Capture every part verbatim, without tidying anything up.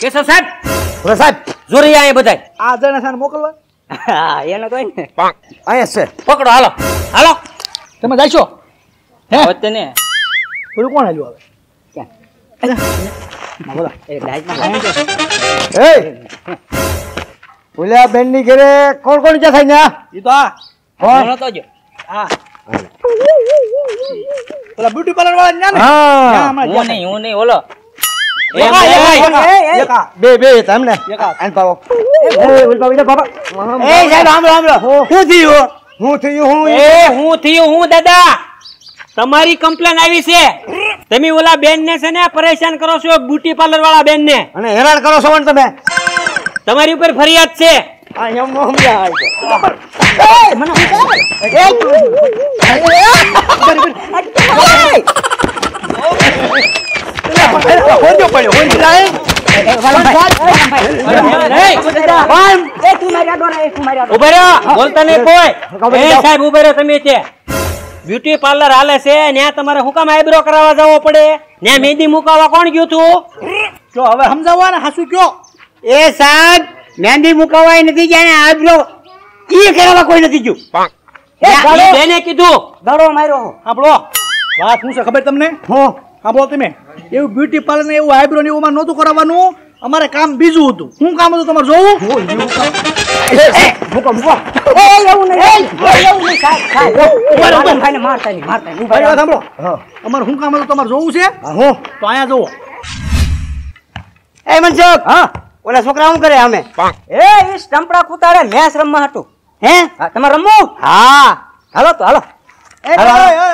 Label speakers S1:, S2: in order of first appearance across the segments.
S1: કેશવ સાહેબ
S2: ઓલા સાહેબ
S1: જોરી આયા બધાય
S3: આ જણા સાને મોકલવા
S1: હા એને કોઈ ને
S2: અહીંયા છે
S1: પકડો હાલો હાલો
S3: તમે જાશો હે
S1: હોતે ને
S3: પેલું કોણ આવ્યું હવે
S1: ક્યાં બોલો એ લાઈટમાં
S2: એ ઓલા બેન ની ઘરે કોણ કોણ જા થાય ને
S3: ઈ તો આ
S2: કોણ
S1: કોણ તો જો
S3: આ પેલા બ્યુટી પાર્લર વાળા ને
S2: હા
S1: હું નહીં હું નહીં ઓલો
S3: એકા એકા એકા
S2: બે બે તમને
S3: એકા
S2: આન પાવો એ ઓલ પાવી દે બાબા
S1: એ સાહેબ આમળો આમળો શું થયું
S2: હું થયું હું
S1: એ હું થયું હું દાદા તમારી કમ્પ્લેન આવી છે તમે ઓલા બેન ને છે ને પરેશાન કરો છો બ્યુટી પાર્લર વાળા બેન ને
S2: અને હેરાન કરો છો ને તમે
S1: તમારી ઉપર ફરિયાદ છે
S2: આ એમ નો સમજ્યા
S1: એ મને
S2: હોજો પડ્યો હોજો જાય
S1: ઉભા રહ્યો બોલતા નહીં કોઈ એ સાહેબ ઉભા રહ્યો તમે છે બ્યુટી પાર્લર હાલે છે ત્યાં તમારે હું કામ આઈબ્રો કરાવવા જવો પડે ત્યાં મહેંદી મુકાવવા કોણ ગયું તું
S3: જો હવે સમજાવવા ને હાસુ કયો
S1: એ સાહેબ મહેંદી મુકાવવા નથી ગયા ને આઈબ્રો ઈ કરાવવા કોઈ નથી ગયું બેને કીધું દડો માર્યો
S3: આપણો વાત હું છે ખબર તમને
S2: હું
S3: હા બોલ તમે એવું બ્યુટી પાર્લર ને એવું આઈબ્રો ને એવું માં નહોતું કરાવવાનું અમારે કામ બીજું હતું શું કામ હતું તમારે જોવું
S2: મૂકો મૂકો
S1: એ એવું નહીં એવું નહીં સાહેબ સાહેબ ખાઈને મારતા નહીં મારતા નહીં
S3: ભાઈ વાત સાંભળો
S2: હા
S3: અમારે શું કામ હતું તમારે જોવું છે
S2: હું
S3: તો અહીંયા જોવો
S2: એ મનસુખ હા ઓલા છોકરા શું કરે અમે
S1: એ ઈ સ્ટમ્પડા કુતારે મેચ રમવા હતું
S2: હે
S1: તમારે રમવું
S2: હા
S1: હાલો તો હાલો
S3: એ એ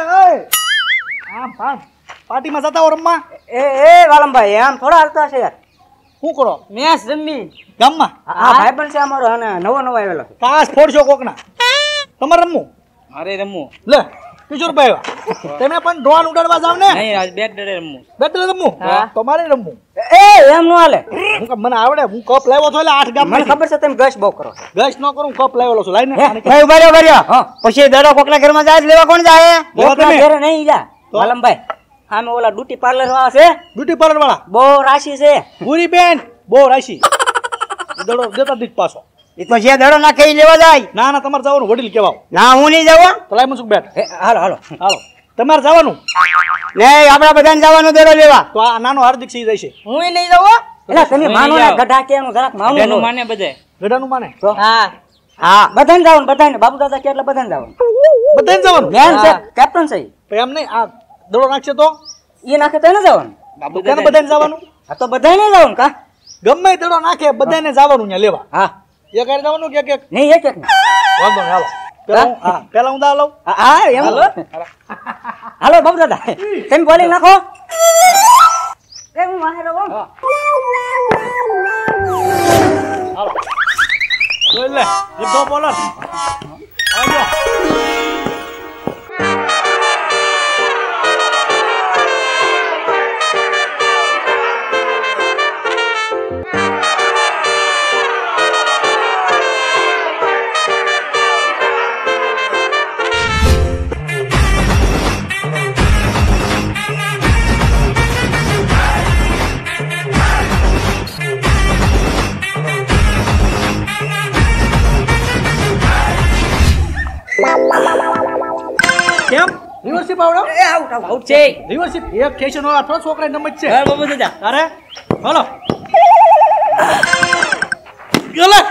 S3: આમ પામ પાર્ટીમાં જતા હો રમવા
S1: એ એ વાલમભાઈ આમ થોડા હાલતા છે યાર
S3: શું કરો
S1: મેચ રમી
S3: ગામમાં
S1: આ ભાઈબંધ છે અમારો અને નવો નવો આવેલો છે
S3: કાસ ફોડશો કોકના તમારે રમવું
S1: મારે રમવું
S3: લે કિશોરભાઈ આવ્યા. તમે પણ ડ્રોન ઉડાડવા જાવ ને
S1: નહીં આજ બેટ ડરે રમવું
S3: બેટર રમવું તો મારે રમવું
S1: એ એમ નો હાલે
S3: હું કે મને આવડે હું કપ લાવ્યો છું એટલે આઠ ગામ
S1: મને ખબર છે તમે ગશ બહુ કરો છો
S3: ગશ ન કરું કપ લાવેલો છું લાઈને
S2: ભાઈ ઉભા રહ્યો ઉભા રહ્યો પછી દડો કોકના ઘરમાં જાય લેવા કોણ જાય
S3: લેવા
S1: કોકના
S3: તમે
S1: ઘરે નહીં જા વાલમભાઈ આમે ઓલા ડ્યુટી પાર્લર વાળા છે
S3: બ્યુટી પાર્લર વાળા
S1: બહુ રાશિ છે
S3: પૂરી બેન બહુ રાશી દડો દેતા દીધ પાછો
S2: એ તો જે દડો નાખે ઈ લેવા જાય
S3: ના ના તમારે જવાનું વડીલ કેવાવ
S2: ના હું નહીં જાઉં
S3: તો લાઈ મસુક બેઠ
S1: એ, હાલો હાલો
S3: હાલો તમારે જવાનું
S2: નહીં આપડા બધાને જવાનું દડો લેવા
S3: તો આ નાનો હાર્દિક સિંહ જશે
S1: હું નહીં જાઉં એટલે તમે માનો ને ગઢા કે એનું જરાક માનો
S4: એનું માને બધે
S3: ગઢાનું માને
S1: હા
S2: હા
S1: બધાને જવાનું બધાને બાબુ દાદા કે એટલે બધાને જવાનું
S3: બધાને જવાનું
S1: મેન છે કેપ્ટન છે ઈ.
S3: તો એમ નહીં આ દડો નાખશે તો
S1: ઈ નાખે તો એને જવાનું
S4: બાબુ
S3: કેને બધાને જવાનું
S1: આ તો બધાને જવાનું કા
S3: ગમે દડો નાખે બધાને જવાનું ત્યાં લેવા
S1: હા
S3: એક હારે જવાનું કે એક
S1: નહીં એક એક નહીં.
S3: વાંધો નહીં હાલો પેલા હું- હા પેલા હું દા લઉં
S1: હા, હા એમ હાલો બાબુ દાદા તમે બોલી નાખો એ હું વાહે રહું
S3: હાલો જોઈ લે લીધો બોલર આવજો કેમ રિવર્સિપ આવડો
S1: એ આઉટ આઉટ આઉટ છે
S3: રિવર્સિપ એક ખેશન નો આઠો છોકરા નંબર છે
S1: હા બાબુ દાદા
S3: અરે હાલો ગલે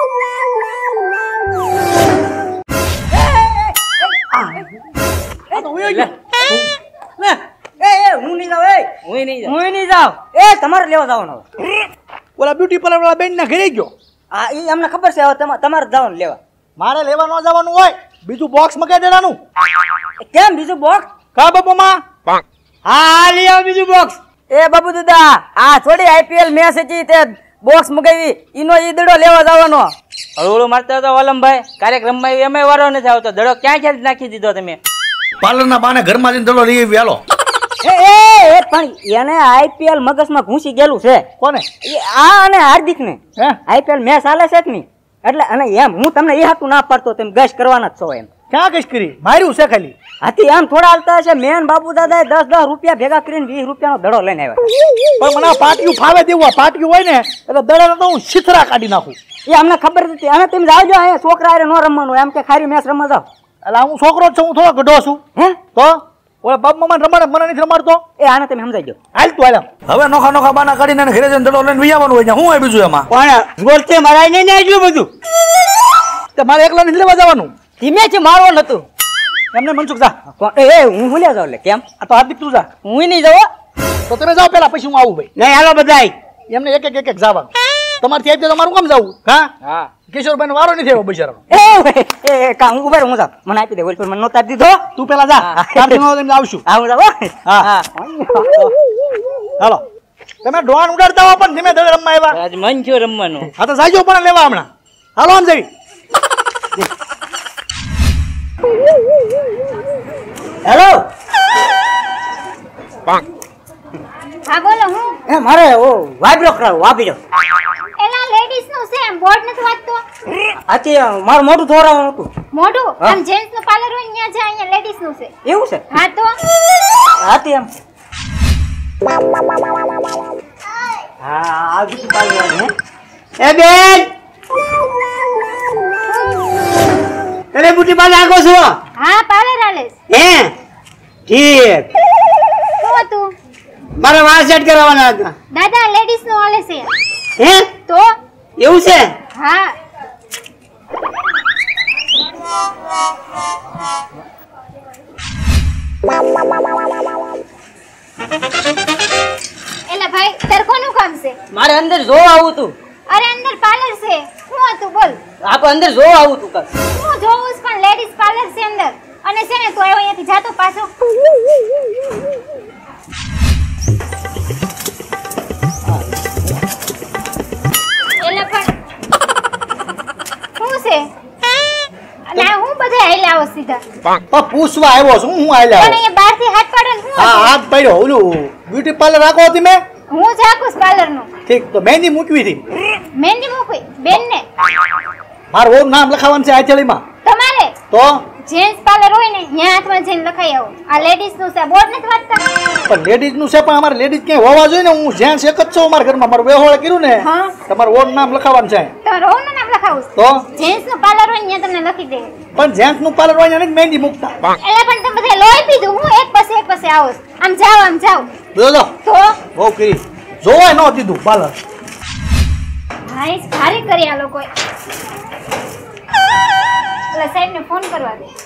S3: આ તો ઉયો ગયો લે
S1: એ એ હું નહીં જાઉં એ
S4: હું નહીં જાઉં.
S1: હું નહીં જાઉં એ તમારે લેવા જવાનું હવે
S3: ઓલા બ્યુટી પાર્લર વાળા બેન ના ઘરે ગયો
S1: આ ઈ અમને ખબર છે હવે તમારે તમારે જવાનું લેવા
S3: મારે લેવા ન જવાનું હોય બીજું બોક્સ મગાઈ દેવાનું
S1: એ કેમ બીજું બોક્સ
S3: કા બાપુમાં
S1: હા લઈ આવ બીજું બોક્સ એ બાબુ દાદા આ થોડી આઈપીએલ મેચ હતી તે બોક્સ મગાવી ઈનો ઈ દડો લેવા જવાનો
S4: હળુહળું મારતા હતા વાલમભાઈ કાર્યક્રમ રમવા એમાં વારો નથી આવતો દડો ક્યાં ક્યાં નાખી દીધો તમે
S3: પાર્લર ના બાને ઘરમાં જઈને દડો લઈ આવી હાલો
S1: એ એ એ પણ એને આઈપીએલ મગજમાં ઘૂસી ગયેલું છે
S3: કોને
S1: એ આ અને હાર્દિક ને
S3: હે
S1: આઈપીએલ મેચ હાલે છે કે નહીં એટલે અને એમ હું તમને એ હાટું ના પાડતો તમે ગેસ કરવાના જ છો એમ
S3: ક્યાં કઈશ કરી માર્યું છે ખાલી
S2: હાથી આમ થોડા હાલતા હશે મેન બાબુ દાદા દસ દસ રૂપિયા ભેગા કરીને વીસ રૂપિયાનો દડો લઈને આવ્યા
S3: પણ મને આ પાટિયું ફાવે દેવું આ પાટિયું હોય ને એટલે દડાને તો હું છીથરા કાઢી નાખું
S2: એ અમને ખબર નથી અમે તમે જાવજો અહીંયા છોકરા હારે ન રમવાનું એમ કે ખારી મેચ રમવા જાવ
S3: એટલે હું છોકરો જ છું હું થોડો ગઢો છું
S2: હે
S3: તો ઓલા બાપ મમ્મા રમાડે મને નથી રમાડતો
S2: એ આને તમે સમજાઈ દો
S3: હાલ તું હાલ હવે નોખા નોખા બાના કાઢીને ઘરે જઈને દડો લઈને વિયાવાનું હોય હું બીજું એમાં
S2: પણ ગોલથી મરાય નહીં ને એટલું બધું
S3: તે મારે એકલા નથી લેવા જવાનું
S2: ધીમે છે મારવાનું હતું
S3: એમને મનસુખ જા
S2: એ એ હું ભૂલ્યા જાવ એટલે કેમ
S3: આ તો હાર્દિક તું જા
S2: હું નહીં જાવ
S3: તો તમે જાઓ પેલા પછી હું આવું ભાઈ
S2: નહીં હાલો બધાય
S3: એમને એક એક એક એક જવાનું તમારથી આવી તમારું કામ જવું હા
S4: હા
S3: કિશોરભાઈ નો વારો નથી આવ્યો બિચારાનો
S2: એ એ કા હું ઉભા રહું, હું જાઉં મને આપી દે ઓલ પર મને નોતા દીધો
S3: તું પેલા જા કામથી નો તેમને આવશું
S2: હા હું જાઉં
S3: હા
S2: હા
S3: હાલો તમે ડોન ઉડાડતા હો પણ ધીમે ધીમે રમવા આવ્યા
S4: આજ મન થયું રમવાનું.
S3: હા તો જાજો પણ લેવા હમણાં હાલો આમ જઈ
S2: હેલો
S5: હા બોલો હું
S2: એ મારે ઓ વાઇબ્રો કરાવો આપી દો
S5: એલા લેડીઝ નું છે એમ બોર્ડ નથી વાંચતો
S2: આથી મારું મોટું થોરાવાનું હતું
S5: મોઢું આમ જેન્ટ્સ નું પાર્લર હોય ને ત્યાં છે અહીંયા લેડીઝ નું છે
S2: એવું છે
S5: હા તો
S2: આથી એમ હા આ બીજું પાલવાનું હે એ બેન અરે બુટી પાલે આગો છો
S5: હા પાર્લર આલે
S2: હે ઠીક
S5: શું હતું
S2: મારે વાળ સેટ કરાવવાના હતા
S5: દાદા લેડીઝ નું આલે છે
S2: હે
S5: તો
S2: એવું છે
S5: હા એલા ભાઈ તાર કોનું કામ છે
S2: મારે અંદર જોવા આવું તું
S5: અરે અંદર પાર્લર છે શું હતું બોલ
S2: આપણે અંદર જોવા આવું તું કર
S5: હું જોઉં છું પણ લેડીઝ પાર્લર છે અંદર અને છે ને તું આવ્યો અહીંયાથી જાતો પાછો એલા પણ શું છે ના હું બધે હાઈલા આવો સીધા
S3: પણ પૂછવા આવ્યો છું હું હાલ્યા
S5: પણ અહીંયા બહારથી હાથ પાડો ને શું
S3: હા
S5: હતું?
S3: હાથ પડ્યો ઓલું બ્યુટી પાર્લર રાખો હતી મેં
S5: હું જાકું છું પાર્લર નું
S3: ઠીક તો મહેંદી મૂકવી હતી
S5: મહેંદી મૂકવી બેન ને
S3: મારું ઓમ નામ લખાવવાનું છે આચળીમાં
S5: તમારે
S3: તો
S5: જેન્ટ્સ પાર્લર હોય ને ત્યાં હાથમાં જઈને લખાઈ આવો આ લેડીઝ નું છે બોર્ડ નથી વાંચતા
S3: પણ લેડીઝ નું છે પણ અમારે લેડીઝ ક્યાંય હોવા જોઈએ ને હું જેન્ટ્સ એક જ છું અમારા ઘરમાં મારું વેહોળ કર્યું ને
S5: હા.
S3: તમારું ઓમ નામ લખાવવાનું છે
S5: તમારે હોનું નામ લખાવું છે
S3: તો
S5: જેન્ટ્સ નું પાર્લર હોય ને ત્યાં તમને લખી દે
S3: પણ જેન્ટ્સ નું પાર્લર હોય ને મહેંદી મૂકતા
S5: એટલે પણ તમે બધા લોહી પીધું હું એક પછી એક પછી આવો છું. આમ જાઓ આમ જાઓ
S3: જો જો
S5: તો
S3: બહુ કરી જોવાય ન દીધું પાર્લર
S5: ભાઈ ભારી કરી આ લોકોએ ઓલા સાહેબ ને ફોન કરવા દે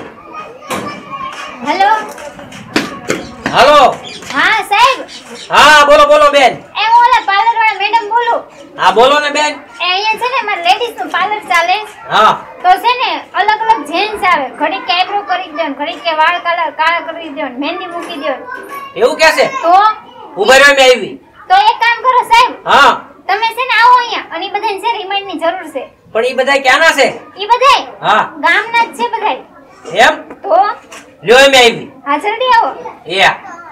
S5: હેલો
S1: હાલો
S5: હા સાહેબ
S1: હા બોલો બોલો બેન
S5: એ હું ઓલા પાર્લર વાળા મેડમ બોલું
S1: હા બોલો ને બેન
S5: એ અહીંયા છે ને મારે લેડીઝ નું પાર્લર ચાલે
S1: હા
S5: તો છે ને અલગ અલગ જેન્ટ્સ આવે ઘડીક કે આઈબ્રો કરી દો ને ઘડીક કે વાળ કાળા કાળા કરી દો ને મહેંદી મૂકી દો ને.
S1: એવું કે છે
S5: તો
S1: ઉભા રહ્યો મેં આવી
S5: તો એક કામ કરો સાહેબ
S1: હા
S5: તમે છે ને આવો અહીંયા અને ઈ બધાને છે રિમાઇન્ડ ની જરૂર છે
S1: પણ એ બધા ક્યાંના છે
S5: ઈ બધાય
S1: હા
S5: ગામના જ છે બધાય
S1: એમ
S5: તો
S1: લ્યો મેં આવી
S5: હા જલ્દી આવો
S1: એ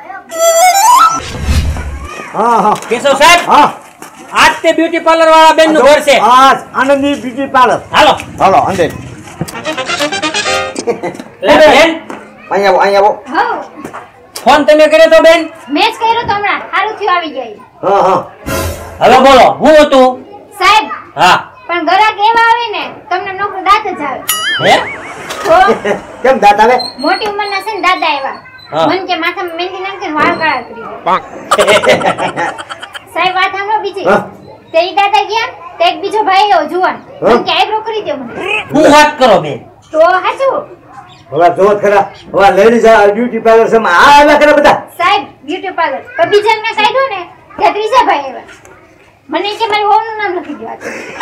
S3: હા હા
S1: કેશવ સાહેબ
S3: હા
S1: આજ તે બ્યુટી પાર્લર વાળા બેન નું ઘર છે
S3: હા આનંદી બ્યુટી પાર્લર
S1: હાલો
S3: હાલો અંદર
S1: લે બેન
S3: અહીંયા આવો અહીંયા આવો
S5: હો
S1: ફોન તમે કર્યો તો બેન
S5: મેચ કર્યો તો હમણાં સારું થયું આવી ગયા
S3: હા હા
S1: હવે બોલો હું હતું
S5: સાહેબ
S1: હા
S5: પણ ગ્રાહક એવા આવે ને તમને નોકરી દાંત જ આવે
S1: હે
S5: તો
S3: કેમ દાંત આવે
S5: મોટી ઉંમરના છે ને દાદા એવા
S1: હા.
S5: મન કે માથામાં મહેંદી નાખીને વાળ કાળા કરી દે સાહેબ વાત સાંભળો બીજી
S3: હા.
S5: તે ઈ દાદા ગયા તે એક બીજો ભાઈ આવ્યો જુવાન મન કે આઈબ્રો કરી દે મને
S1: હું વાત કરો બેન
S5: તો હાચું
S3: હવે જોત ખરા હવે લેડીઝ બ્યુટી પાર્લર છે આ આવ્યા કરે બધા
S5: સાહેબ બ્યુટી પાર્લર તો બીજા મેં કાઢ્યો ને ત્યાં ત્રીજા ભાઈ આવ્યા મને કે મારી વહુનું નામ લખી દો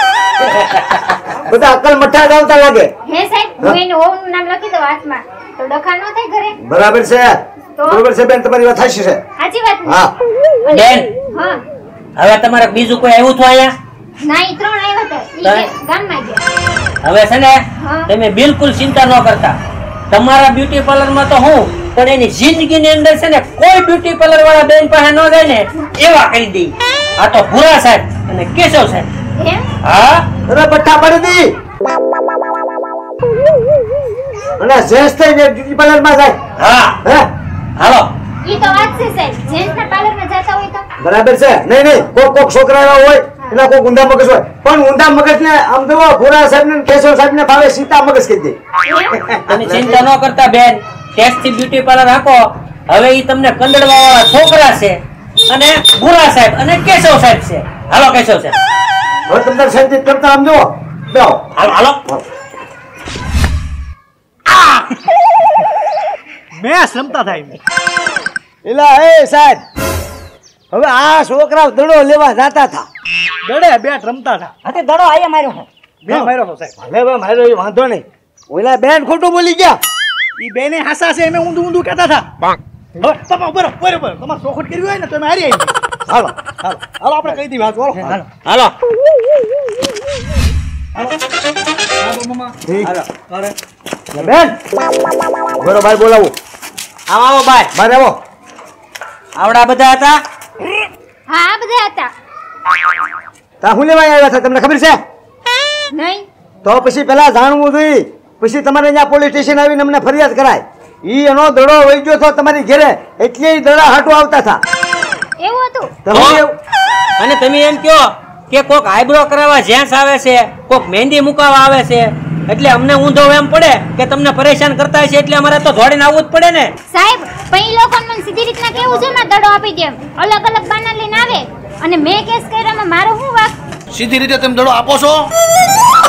S3: બધા અકલ મઠ્ઠા જ આવતા લાગે
S5: હે સાહેબ હું એને વહુનું નામ લખી દઉં હાથમાં તો ડખા ન થાય ઘરે
S3: બરાબર છે
S5: તો?
S3: બરાબર છે બેન તમારી વાત સાચી છે
S5: સાચી વાત ને?
S3: હા.
S5: અને-
S1: બેન.
S5: હા
S1: હવે તમારે બીજું કોઈ આવ્યું હતું અહીંયા
S5: ના ઈ ત્રણ આવ્યા હતા ઈ
S1: ત્રણ?
S5: કે ગામમાં ગયા
S1: હવે છે ને
S5: હા.
S1: તમે બિલકુલ ચિંતા ન કરતા તમારા બ્યુટી પાર્લર માં તો હું પણ એની જિંદગી ની અંદર છે ને કોઈ બ્યુટી પાર્લર વાળા બેન પાસે ન જાય ને એવા કરી દઈ આ તો ભૂરા સાહેબ અને કેશવ સાહેબ
S5: એમ
S1: હા
S3: અરે બઠ્ઠા પડી દી
S6: અને જેન્ટ્સ થઈને બ્યુટી પાર્લર માં જાય
S1: હા
S6: હે
S1: હાલો
S5: ઈ તો વાત છે સાહેબ જેન્ટ્સ ના પાર્લર માં જતા હોય તો
S6: બરાબર છે નહીં નહીં કોક કોક છોકરા એવા હોય એના કોક ઊંધા મગજ હોય પણ ઊંધા મગજ ને આમ તો ભૂરા સાહેબ ને કેશવ સાહેબ ને ભાવે સીતા મગજ કહી દે
S1: તમે ચિંતા ન કરતા બેન ટેક્સ થી બ્યુટી પાર્લર રાખો હવે ઈ તમને કંદડવા વાળા છોકરા છે અને ભૂરા સાહેબ અને કેશવ સાહેબ છે હાલો કેશવ સાહેબ
S6: હવે તમને શાંતિ કરતા આમ જુઓ બેહો
S1: હાલો હાલો
S3: મેચ રમતા થાય મેં.
S6: એલા એ સાહેબ હવે આ છોકરા દડો લેવા જાતા હતા
S3: દડે બેટ રમતા હતા.
S2: હાથી દડો આયા માર્યો છે
S3: બે માર્યો હતો સાહેબ.
S6: ભલે ભાઈ મારો એ વાંધો નહીં ઓલા બેન ખોટું બોલી ગયા
S3: ઈ બેને હાસા છે એમે ઊંધું ઊંધું કહેતા હતા. હવે તમે બરો બરોબર તમારે ચોખટ કરવી હોય ને તો અમે હારી આવી.
S6: હાલો
S3: હાલો હાલો આપણે કહી દઈએ વાત બોલો. હાલો
S1: હાલો
S3: હાલો મમ્મા.
S6: હાલો
S3: અરે
S6: બેન બરો ભાઈ બોલાવું
S1: આવો આવો બાય
S6: બાર આવો
S1: આવડા બધા હતા
S5: હા આ બધા હતા
S6: તા હું લેવા આવ્યા હતા તમને ખબર છે
S5: નહીં
S6: તો પછી પેલા જાણવું જોઈએ પછી તમારે અહીંયા પોલીસ સ્ટેશન આવીને અમને ફરિયાદ કરાય ઈ એનો દડો વહી ગયો હતો તમારી ઘરે એટલે ઈ દડા હાટો આવતા હતા
S5: એવું હતું
S6: તમે એવું
S1: અને તમે એમ કહો કે કોક આઈબ્રો કરાવવા જેન્ટ્સ આવે છે કોક મહેંદી મુકાવા આવે છે એટલે અમને ઊંધો એમ પડે કે તમને પરેશાન કરતા હશે એટલે અમારે તો દોડીને આવવું જ પડે ને
S5: સાહેબ પણ ઈ લોકોને મને સીધી રીતના કેવું છે માં દડો આપી દે અલગ અલગ બાના લઈને આવે અને મેં કેસ કર્યામાં મારો શું વાક
S3: સીધી રીતે તમે દડો આપો છો